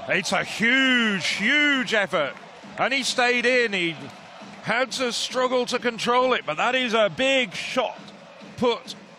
It's a huge, huge effort. And he stayed in. He had to struggle to control it, but that is a big shot put